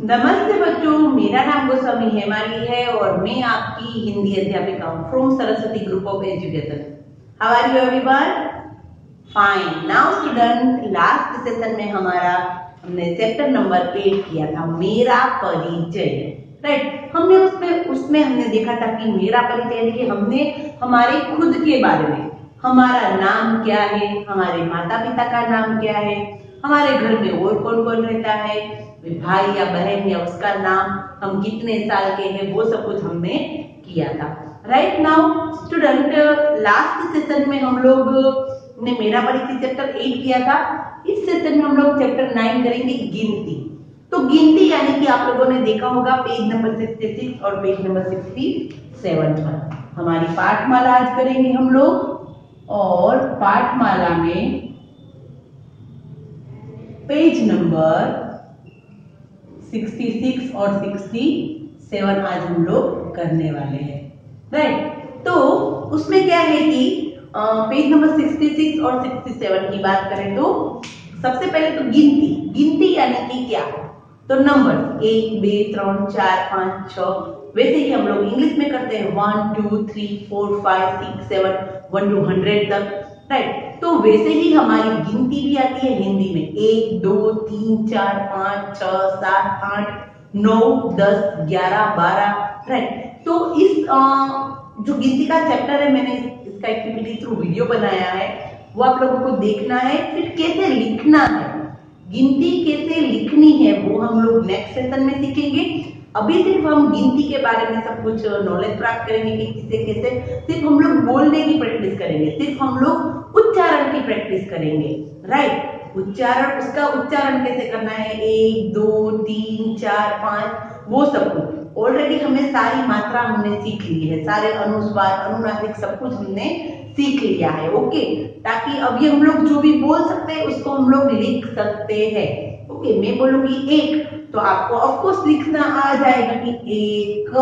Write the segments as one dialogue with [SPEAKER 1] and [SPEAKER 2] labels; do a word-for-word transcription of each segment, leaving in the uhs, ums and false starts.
[SPEAKER 1] नमस्ते बच्चों, मेरा नाम गोस्वामी हेमाली है और मैं आपकी हिंदी अध्यापिका हूँ from Saraswati group of education. How are you everyone? Fine. Now student, last session में हमारा हमने चैप्टर नंबर एट किया था, मेरा परिचय। राइट, हमने उसमें उसमें हमने देखा था कि मेरा परिचय यानी कि हमने हमारे खुद के बारे में, हमारा नाम क्या है, हमारे माता पिता का नाम क्या है, हमारे घर में और कौन कौन रहता है, भाई या बहन या उसका नाम, हम कितने साल के हैं, वो सब कुछ हमने किया था। Right now student, last session में हम लोग ने मेरा परिचय चैप्टर एट किया था। इस सेशन में हम लोग चैप्टर नाइन करेंगे, गिनती। तो गिनती यानी कि आप लोगों ने देखा होगा पेज नंबर सिक्सटी सिक्स और पेज नंबर सिक्सटी सेवन पर हमारी पाठमाला आज करेंगे हम लोग। और पाठमाला में पेज नंबर सिक्सटी सिक्स और सिक्सटी सेवन आज हम लोग करने वाले हैं। राइट, तो उसमें क्या है कि पेज नंबर सिक्सटी सिक्स और सिक्सटी सेवन की बात करें तो सबसे पहले तो गिनती। गिनती यानी कि क्या? तो नंबर एक, बे, त्रण, चार, पांच, छह, वैसे ही हम लोग इंग्लिश में करते हैं one two three four five six seven one two hundred तक। राइट, तो वैसे ही हमारी गिनती भी आती है हिंदी में, एक, दो, तीन, चार, पांच, छह, सात, आठ, नौ, दस, ग्यारह, बारह। राइट, तो इस आ, जो गिनती का चैप्टर है, मैंने इसका एक्टिविटी थ्रू वीडियो बनाया है, वो आप लोगों को देखना है। फिर कैसे लिखना है, गिनती कैसे लिखनी है, वो हम लोग नेक्स्ट सेशन में सीखेंगे। अभी सिर्फ हम गिनती के बारे में सब कुछ नॉलेज प्राप्त करेंगे कि किसे कैसे, सिर्फ हम लोग बोलने की प्रैक्टिस करेंगे, सिर्फ हम लोग उच्चारण की प्रैक्टिस करेंगे। राइट, उच्चारण, उसका उच्चारण कैसे करना है, एक, दो, तीन, चार, पांच, वो सब कुछ ऑलरेडी हमें सारी मात्रा हमने सीख ली है, सारे अनुस्वार, अनुनासिक सब कुछ हमने सीख लिया है। ओके, ताकि अभी हम लोग जो भी बोल सकते हैं उसको हम लोग लिख सकते हैं। ओके, मैं बोलूंगी एक तो आपको ऑफकोर्स लिखना आ जाएगा कि एक।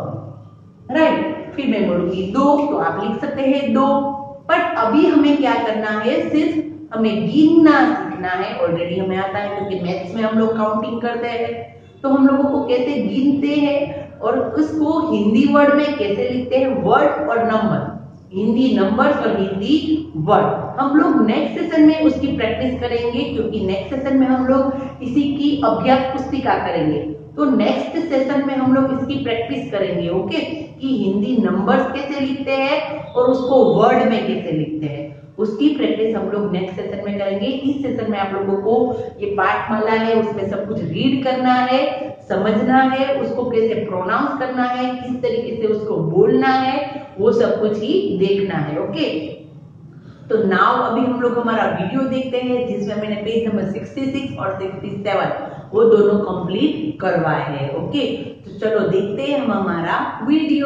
[SPEAKER 1] राइट, फिर मैं बोलूंगी दो तो आप लिख सकते हैं दो। बट अभी हमें क्या करना है, सिर्फ हमें गिनना सीखना है। ऑलरेडी हमें आता है क्योंकि मैथ्स में हम लोग काउंटिंग करते हैं, तो हम लोगों को कैसे गिनते हैं और उसको हिंदी वर्ड में कैसे लिखते हैं, वर्ड और नंबर, हिंदी नंबर्स और हिंदी वर्ड, हम लोग नेक्स्ट सेशन में उसकी प्रैक्टिस करेंगे। क्योंकि नेक्स्ट सेशन में हम लोग इसी की अभ्यास पुस्तिका करेंगे, तो नेक्स्ट सेशन में हम लोग इसकी प्रैक्टिस करेंगे। ओके, कि हिंदी नंबर्स कैसे लिखते हैं और उसको वर्ड में कैसे लिखते हैं, उसकी प्रैक्टिस हम लोग नेक्स्ट सेशन में करेंगे। इस सेशन में आप लोगों को ये पाठमाला है, उसमें सब कुछ रीड करना है, समझना है, उसको कैसे प्रोनाउंस करना है, किस तरीके से उसको बोलना है, वो सब कुछ ही देखना है। ओके, तो नाउ अभी हम लोग हमारा वीडियो देखते हैं जिसमें मैंने पेज नंबर सिक्सटी सिक्स और सिक्सटी सेवन वो दोनों कंप्लीट करवाए हैं। ओके, तो चलो देखते हैं हम हमारा वीडियो।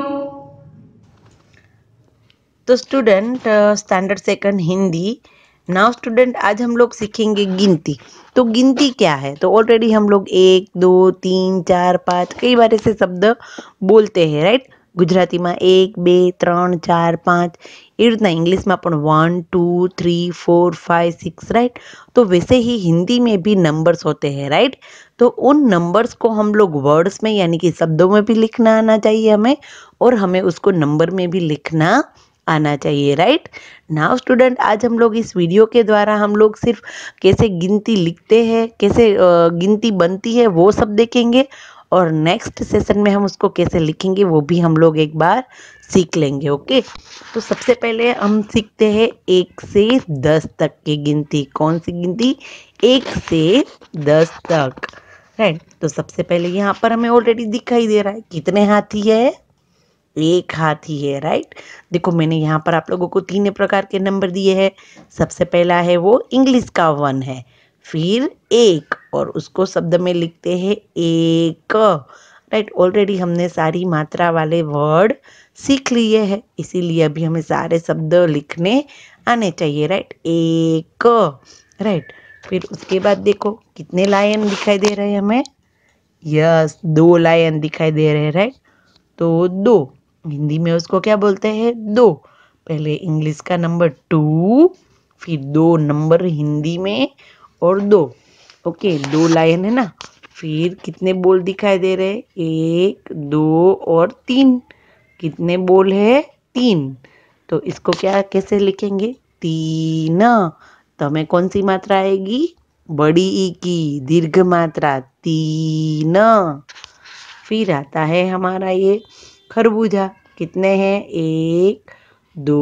[SPEAKER 2] तो student, standard second Hindi. Now student, आज हम लोग सीखेंगे गिनती। तो गिनती क्या है? तो ऑलरेडी हम लोग एक, दो, तीन, चार, पाँच कई बार ऐसे शब्द बोलते हैं। राइट, गुजराती में एक, बे, त्रण, चार, पाँच, ये रीतना इंग्लिश में अपन one, two, three, four, five, six. Right, तो वैसे ही हिंदी में भी नंबर्स होते हैं। राइट, तो उन नंबर्स को हम लोग वर्ड्स में यानी कि शब्दों में भी लिखना आना चाहिए हमें, और हमें उसको नंबर में भी लिखना आना चाहिए। राइट नाउ स्टूडेंट, आज हम लोग इस वीडियो के द्वारा हम लोग सिर्फ कैसे गिनती लिखते हैं, कैसे गिनती बनती है, वो सब देखेंगे। और नेक्स्ट सेशन में हम उसको कैसे लिखेंगे वो भी हम लोग एक बार सीख लेंगे। ओके, तो सबसे पहले हम सीखते हैं एक से दस तक की गिनती। कौन सी गिनती? एक से दस तक। राइट, तो सबसे पहले यहाँ पर हमें ऑलरेडी दिखाई दे रहा है कितने हाथी है, एक हाथी है। राइट, देखो मैंने यहाँ पर आप लोगों को तीन प्रकार के नंबर दिए हैं। सबसे पहला है वो इंग्लिश का वन है, फिर एक, और उसको शब्द में लिखते हैं एक। राइट, ऑलरेडी हमने सारी मात्रा वाले वर्ड सीख लिए हैं, इसीलिए अभी हमें सारे शब्द लिखने आने चाहिए। राइट, एक। राइट, फिर उसके बाद देखो कितने लायन दिखाई दे रहे हैं हमें। यस, दो लायन दिखाई दे रहे हैं। राइट, तो दो हिंदी में उसको क्या बोलते हैं? दो। पहले इंग्लिश का नंबर टू, फिर दो नंबर हिंदी में और दो। ओके, दो लायन है ना, फिर कितने बोल दिखाई दे रहे? एक, दो और तीन। कितने बोल है? तीन। तो इसको क्या कैसे लिखेंगे? तीन। तो हमें कौन सी मात्रा आएगी? बड़ी ई की दीर्घ मात्रा तीन। फिर आता है हमारा ये खरबूजा। कितने हैं? एक, दो,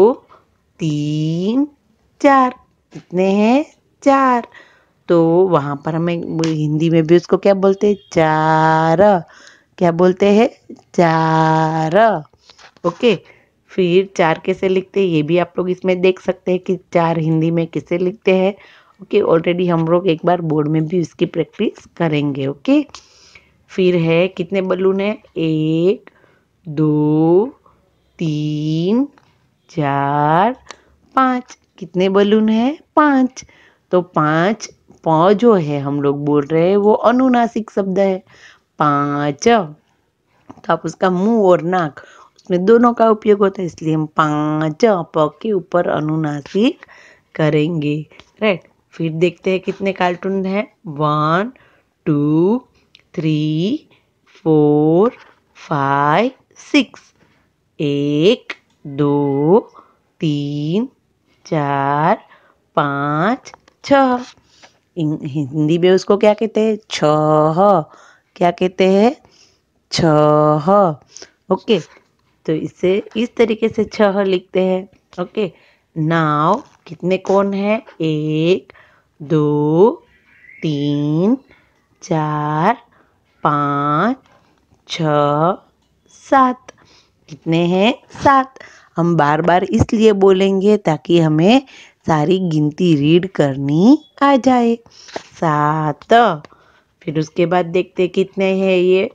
[SPEAKER 2] तीन, चार। कितने हैं? चार। तो वहां पर हमें हिंदी में भी उसको क्या बोलते हैं? चार। क्या बोलते हैं? चार। ओके। फिर चार कैसे लिखते हैं ये भी आप लोग इसमें देख सकते हैं कि चार हिंदी में कैसे लिखते हैं। ओके, ऑलरेडी हम लोग एक बार बोर्ड में भी उसकी प्रैक्टिस करेंगे। ओके। फिर है कितने बलून है? एक, दो, तीन, चार, पाँच। कितने बलून है? पाँच। तो पाँच प जो है हम लोग बोल रहे हैं वो अनुनासिक शब्द है। पाँच। तो आप उसका मुंह और नाक उसमें दोनों का उपयोग होता है, इसलिए हम पाँच प के ऊपर अनुनासिक करेंगे। राइट। फिर देखते हैं कितने कार्टून है। One, two, three, four, five, six. एक, दो, तीन, चार, पाँच, छः। हिंदी में उसको क्या कहते हैं? छह। क्या कहते हैं? छह। ओके। तो इसे इस तरीके से छह लिखते हैं। ओके। नाव कितने कौन है? एक, दो, तीन, चार, पाँच, छ, सात। कितने हैं? सात। हम बार बार इसलिए बोलेंगे ताकि हमें सारी गिनती रीड करनी आ जाए। सात। फिर उसके बाद देखते कितने हैं ये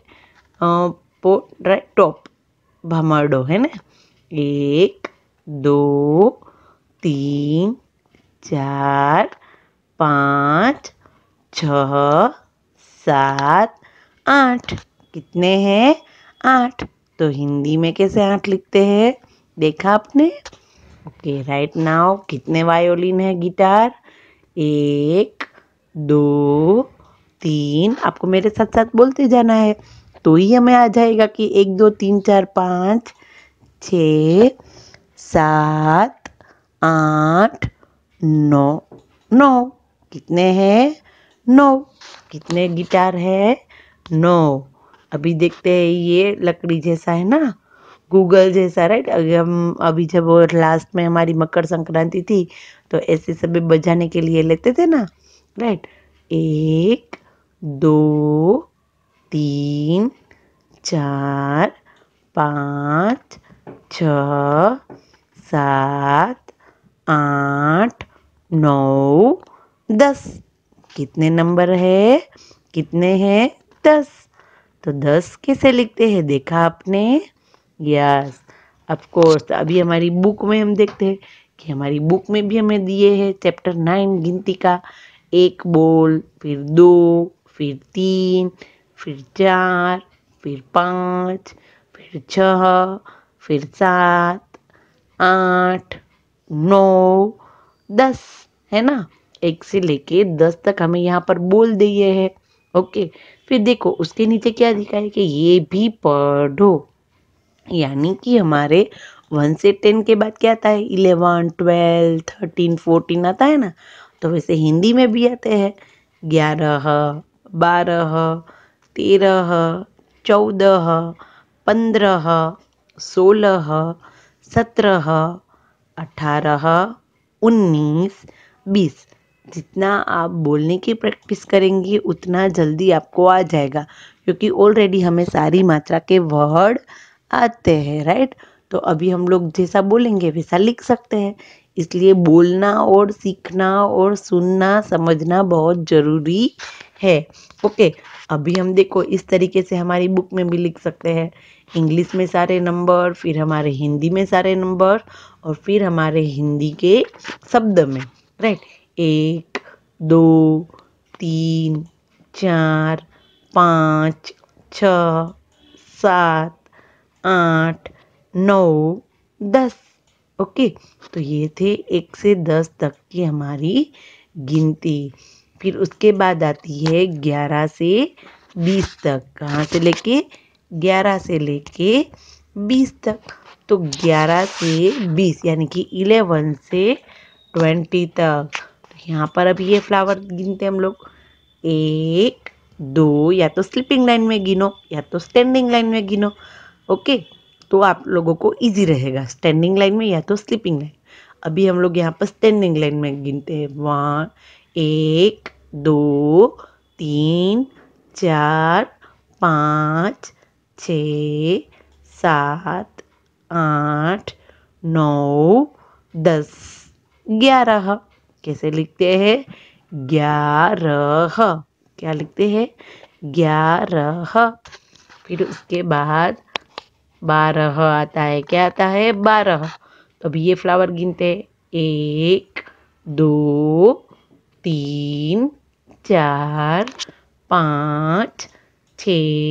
[SPEAKER 2] टॉप भमरडो है ना। एक, दो, तीन, चार, पाँच, छ, सात, आठ। कितने हैं? आठ। तो हिंदी में कैसे आठ लिखते हैं? देखा आपने? ओके, राइट नाउ कितने वायोलिन है? गिटार एक, दो, तीन। आपको मेरे साथ साथ बोलते जाना है तो ही हमें आ जाएगा कि एक, दो, तीन, चार, पाँच, छ, सात, आठ, नौ। नौ। कितने हैं? नौ। कितने गिटार है? नौ। अभी देखते हैं ये लकड़ी जैसा है ना, गूगल जैसा। राइट। अगर हम अभी जब लास्ट में हमारी मकर संक्रांति थी तो ऐसे सभी बजाने के लिए लेते थे ना। राइट। एक, दो, तीन, चार, पाँच, छ, सात, आठ, नौ, दस। कितने नंबर है? कितने हैं? दस। तो दस कैसे लिखते हैं? देखा आपने? Yes, of course. अभी हमारी बुक में हम देखते हैं कि हमारी बुक में भी हमें दिए हैं चैप्टर नाइन गिनती का। एक बोल, फिर दो, फिर तीन, फिर चार, फिर पाँच, फिर छः, फिर सात, आठ, नौ, दस। है ना। एक से लेके दस तक हमें यहाँ पर बोल दिए हैं। ओके। फिर देखो उसके नीचे क्या लिखा है कि ये भी पढ़ो। यानी कि हमारे वन से टेन के बाद क्या आता है? इलेवन, ट्वेल्व, थर्टीन, फोर्टीन आता है ना। तो वैसे हिंदी में भी आते हैं ग्यारह, बारह, तेरह, चौदह, पंद्रह, सोलह, सत्रह, अठारह, उन्नीस, बीस। जितना आप बोलने की प्रैक्टिस करेंगे उतना जल्दी आपको आ जाएगा, क्योंकि ऑलरेडी हमें सारी मात्रा के वर्ड आते हैं। राइट। तो अभी हम लोग जैसा बोलेंगे वैसा लिख सकते हैं। इसलिए बोलना और सीखना और सुनना समझना बहुत ज़रूरी है। ओके। अभी हम देखो इस तरीके से हमारी बुक में भी लिख सकते हैं। इंग्लिश में सारे नंबर, फिर हमारे हिंदी में सारे नंबर, और फिर हमारे हिंदी के शब्द में। राइट। एक, दो, तीन, चार, पाँच, छ, सात, आठ, नौ, दस। ओके। तो ये थे एक से दस तक की हमारी गिनती। फिर उसके बाद आती है ग्यारह से बीस तक। कहाँ से लेके? ग्यारह से लेके बीस तक। तो ग्यारह से बीस यानी कि इलेवन से ट्वेंटी तक। तो यहाँ पर अभी ये फ्लावर गिनते हम लोग। एक, दो, या तो स्लीपिंग लाइन में गिनो या तो स्टैंडिंग लाइन में गिनो। ओके, तो आप लोगों को इजी रहेगा स्टैंडिंग लाइन में या तो स्लीपिंग लाइन। अभी हम लोग यहाँ पर स्टैंडिंग लाइन में गिनते हैं। वन, एक, दो, तीन, चार, पाँच, छ, सात, आठ, नौ, दस, ग्यारह। कैसे लिखते हैं? ग्यारह। क्या लिखते हैं? ग्यारह। फिर उसके बाद बारह आता है। क्या आता है? बारह। तो अभी ये फ्लावर गिनते हैं। एक, दो, तीन, चार, पाँच, छ,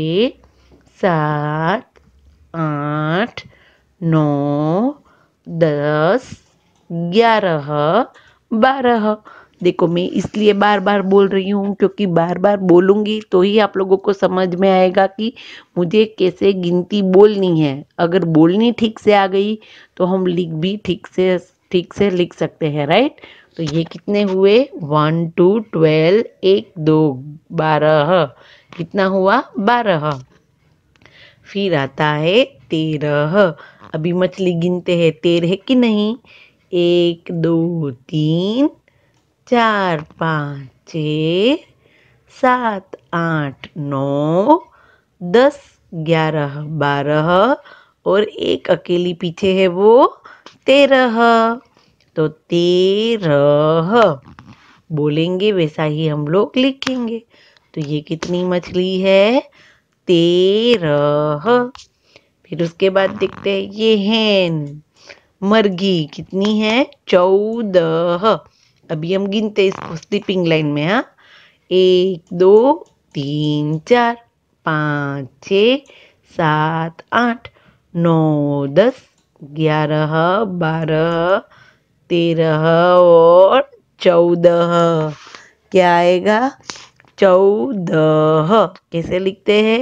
[SPEAKER 2] सात, आठ, नौ, दस, ग्यारह, बारह। देखो मैं इसलिए बार बार बोल रही हूँ क्योंकि बार बार बोलूँगी तो ही आप लोगों को समझ में आएगा कि मुझे कैसे गिनती बोलनी है। अगर बोलनी ठीक से आ गई तो हम लिख भी ठीक से ठीक से लिख सकते हैं, राइट। तो ये कितने हुए? वन टू ट्वेल्व, एक दो बारह। कितना हुआ? बारह। फिर आता है तेरह। अभी मछली गिनते हैं, तेरह कि नहीं? एक, दो, तीन, चार, पाँच, छ, सात, आठ, नौ, दस, ग्यारह, बारह और एक अकेली पीछे है वो तेरह। तो तेरह बोलेंगे वैसा ही हम लोग लिखेंगे। तो ये कितनी मछली है? तेरह। फिर उसके बाद देखते हैं ये हैन मर्गी कितनी है? चौदह। अभी हम गिनते इसको स्लीपिंग लाइन में। हाँ, एक, दो, तीन, चार, पाँच, छ, सात, आठ, नौ, दस, ग्यारह, बारह, तेरह और चौदह। क्या आएगा? चौदह। कैसे लिखते हैं?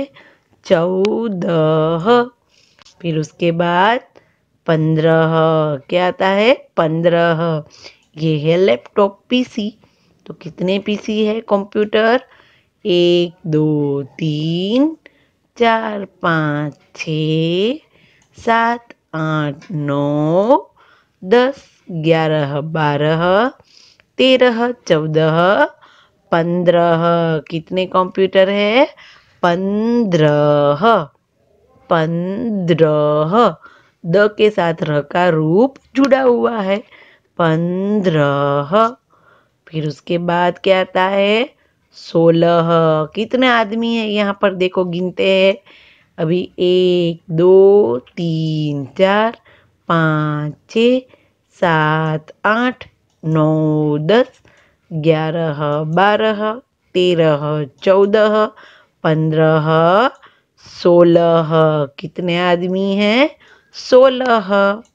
[SPEAKER 2] चौदह। फिर उसके बाद पंद्रह। क्या आता है? पंद्रह। ये है लैपटॉप पीसी। तो कितने पीसी है कंप्यूटर? एक, दो, तीन, चार, पाँच, छ, सात, आठ, नौ, दस, ग्यारह, बारह, तेरह, चौदह, पंद्रह। कितने कंप्यूटर है? पंद्रह। पंद्रह। द के साथ र का रूप जुड़ा हुआ है। पंद्रह। फिर उसके बाद क्या आता है? सोलह। कितने आदमी है यहाँ पर? देखो गिनते हैं। अभी एक, दो, तीन, चार, पाँच, छ, सात, आठ, नौ, दस, ग्यारह, बारह, तेरह, चौदह, पंद्रह, सोलह। कितने आदमी हैं? सोलह।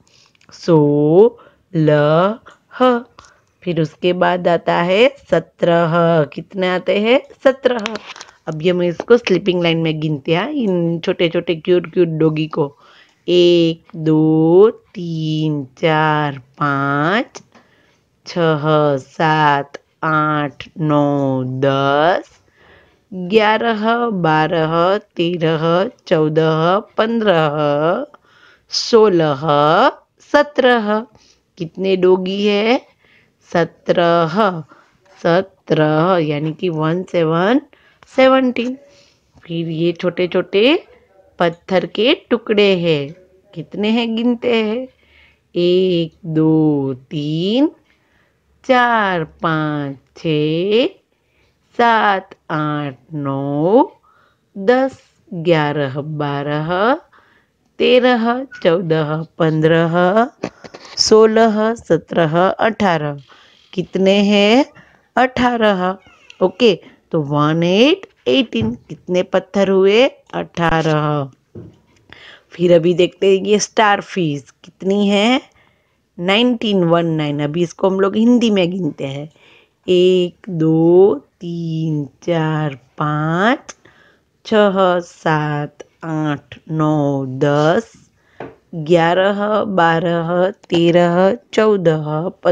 [SPEAKER 2] सोलह। फिर उसके बाद आता है सत्रह। कितने आते हैं? सत्रह। अब ये मैं इसको स्लीपिंग लाइन में गिनते हैं इन छोटे छोटे क्यूट क्यूट डॉगी को। एक, दो, तीन, चार, पाँच, छः, सात, आठ, नौ, दस, ग्यारह, बारह, तेरह, चौदह, पंद्रह, सोलह, सत्रह। कितने डॉगी है? सत्रह। सत्रह यानी कि वन सेवन सेवनटीन। फिर ये छोटे छोटे पत्थर के टुकड़े हैं। कितने हैं? गिनते हैं। एक, दो, तीन, चार, पाँच, छ, सात, आठ, नौ, दस, ग्यारह, बारह, तेरह, चौदह, पंद्रह, सोलह, सत्रह, अठारह। कितने हैं? अठारह। ओके, तो वन एट एटीन। कितने पत्थर हुए? अठारह। फिर अभी देखते हैं ये स्टार फिश कितनी है? नाइनटीन। One nine. अभी इसको हम लोग हिंदी में गिनते हैं। एक दो तीन चार पाँच छः सात आठ नौ दस ग्यारह बारह तेरह चौदह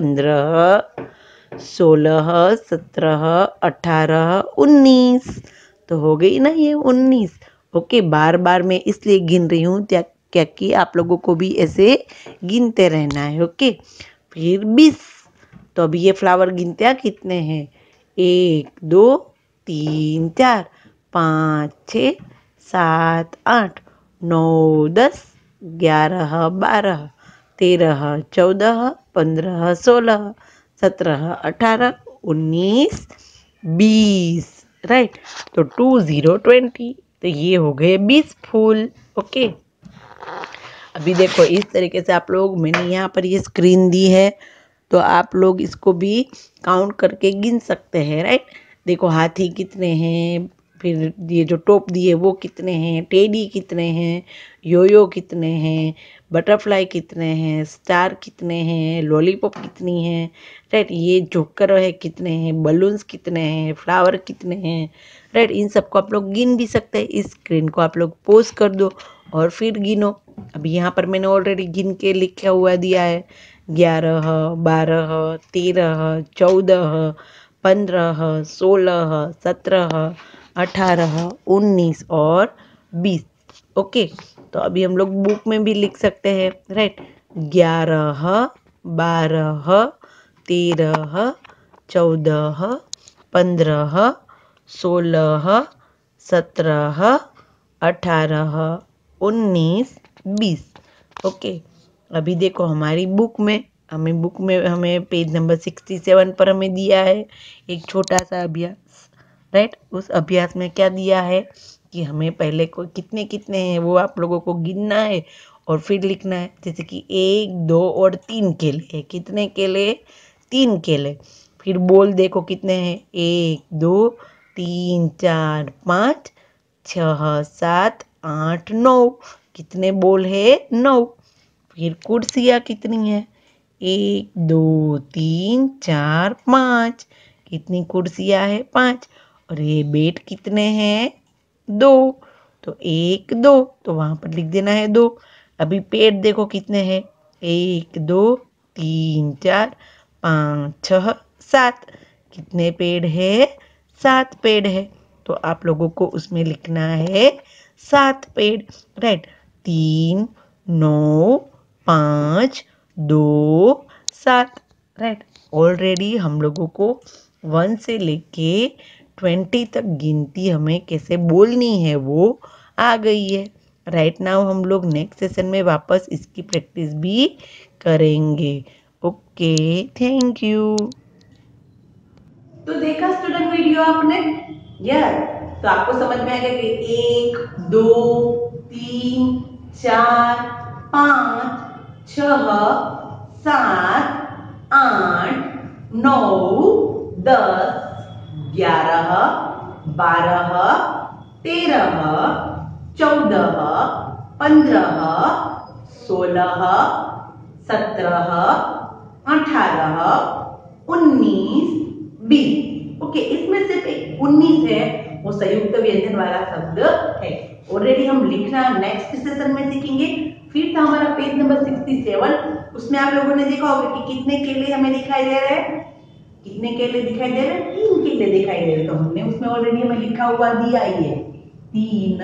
[SPEAKER 2] पंद्रह सोलह सत्रह अठारह उन्नीस। तो हो गई ना ये उन्नीस। ओके, बार बार मैं इसलिए गिन रही हूँ क्या क्या कि आप लोगों को भी ऐसे गिनते रहना है। ओके, फिर बीस। तो अभी ये फ्लावर गिनते हैं कितने हैं। एक दो तीन चार पाँच छ सात आठ नौ दस ग्यारह बारह तेरह चौदह पंद्रह सोलह सत्रह अठारह उन्नीस बीस। राइट, तो टू जीरो ट्वेंटी। तो ये हो गए बीस फूल। ओके, अभी देखो इस तरीके से आप लोग, मैंने यहाँ पर ये स्क्रीन दी है तो आप लोग इसको भी काउंट करके गिन सकते हैं। राइट, देखो हाथी कितने हैं, फिर ये जो टोप दिए वो कितने हैं, टेडी कितने हैं, योयो कितने हैं, बटरफ्लाई कितने हैं, स्टार कितने हैं, लॉलीपॉप कितनी है। राइट, ये जोकर है कितने हैं, बलून्स कितने हैं, फ्लावर कितने हैं। राइट, इन सबको आप लोग गिन भी सकते हैं। इस स्क्रीन को आप लोग पॉज कर दो और फिर गिनो। अभी यहाँ पर मैंने ऑलरेडी गिन के लिखा हुआ दिया है, ग्यारह बारह तेरह चौदह पंद्रह सोलह सत्रह अठारह उन्नीस और बीस। ओके, तो अभी हम लोग बुक में भी लिख सकते हैं। राइट, ग्यारह बारह तेरह चौदह पंद्रह सोलह सत्रह अठारह उन्नीस बीस। ओके, अभी देखो हमारी बुक में हमें बुक में हमें पेज नंबर सिक्सटी सेवन पर हमें दिया है एक छोटा सा अभ्यास। राइट, उस अभ्यास में क्या दिया है कि हमें पहले को कितने कितने हैं वो आप लोगों को गिनना है और फिर लिखना है। जैसे कि एक दो और तीन केले, कितने केले, तीन केले। फिर बोल देखो कितने हैं, एक दो तीन चार पाँच छः सात आठ नौ, कितने बोल है, नौ। फिर कुर्सियाँ कितनी है, एक दो तीन चार पाँच, कितनी कुर्सियाँ है, पाँच। और ये बेड कितने हैं, दो। तो एक दो, तो वहाँ पर लिख देना है दो। अभी पेड़ देखो कितने हैं, एक दो तीन चार पाँच छः सात, कितने पेड़ है, सात पेड़ है। तो आप लोगों को उसमें लिखना है सात पेड़। राइट, तीन नौ पाँच दो सात। राइट, ऑलरेडी हम लोगों को वन से लेके ट्वेंटी तक गिनती हमें कैसे बोलनी है वो आ गई है। राइट नाउ हम लोग नेक्स्ट सेशन में वापस इसकी प्रैक्टिस भी करेंगे। Okay, thank you.
[SPEAKER 1] तो देखा स्टूडेंट वीडियो आपने, यार तो आपको समझ में आ गया कि एक दो तीन चार पाँच छः सात आठ नौ दस ग्यारह बारह तेरह चौदह पंद्रह सोलह सत्रह अठारह उन्नीस बीस। ओके, इसमें सिर्फ एक उन्नीस है, वो संयुक्त व्यंजन वाला शब्द है। ऑलरेडी हम लिखना नेक्स्ट सेशन में सीखेंगे। फिर था हमारा पेज नंबर सिक्सटी सेवन, उसमें आप लोगों ने देखा होगा कि कितने केले हमें दिखाई दे रहे हैं, कितने केले दिखाई दे रहे हैं, तीन केले दिखाई दे रहे। तो हमने उसमें ऑलरेडी हमें लिखा हुआ दिया ही है, तीन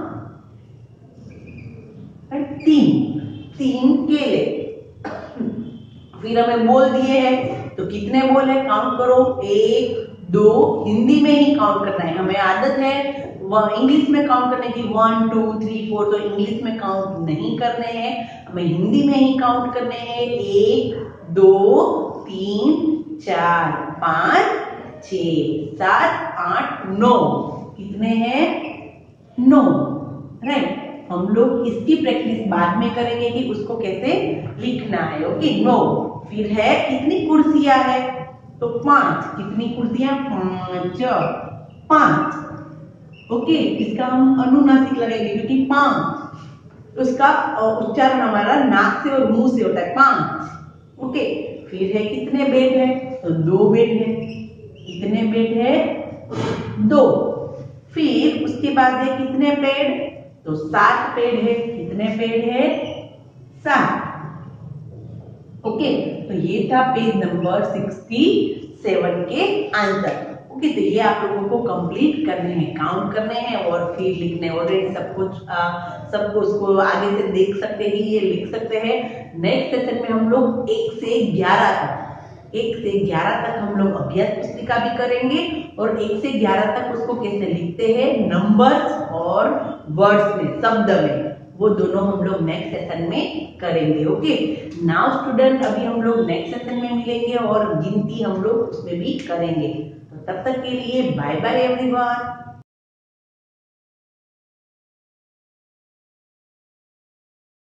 [SPEAKER 1] तीन तीन केले। फिर हमें बोल दिए हैं, तो कितने बोल है, काउंट करो, एक दो, हिंदी में ही काउंट करना है। हमें आदत है इंग्लिश में काउंट करने की, वन टू थ्री फोर, तो इंग्लिश में काउंट नहीं करने हैं, हमें हिंदी में ही काउंट करने हैं। एक दो तीन चार पाँच छः सात आठ नौ, कितने हैं, नौ। राइट, हम लोग इसकी प्रैक्टिस बाद में करेंगे कि उसको कैसे लिखना है। ओके, नौ। फिर है कितनी कुर्सियां है, तो पांच, कितनी कुर्सियां, पांच पांच। ओके, इसका हम अनुनासिक लगाएंगे क्योंकि पांच उसका उच्चारण हमारा नाक से और मुंह से होता है, पांच। ओके, फिर है कितने बेड है, तो दो बेड है। कितने पेड़ है? दो। फिर उसके बाद है कितने पेड़? तो सात पेड़ है। कितने पेड़ है? सात। ओके, तो ये था पेज नंबर सिक्सटी सेवन के आंसर। ओके, तो ये आप लोगों को कंप्लीट करने हैं, काउंट करने हैं और फिर लिखने। ऑलरेडी सब कुछ सबको उसको आगे से देख सकते हैं, ये लिख सकते हैं। नेक्स्ट सेशन में हम लोग एक से ग्यारह तक एक से ग्यारह तक हम लोग अभ्यास पुस्तिका भी करेंगे और एक से ग्यारह तक उसको कैसे लिखते हैं नंबर्स और वर्ड्स में, शब्द में, वो दोनों हम लोग नेक्स्ट सेशन में करेंगे। ओके, नाउ स्टूडेंट, अभी हम लोग नेक्स्ट सेशन में मिलेंगे और गिनती हम लोग उसमें भी करेंगे। तो तब तक के लिए बाय बाय एवरीवन।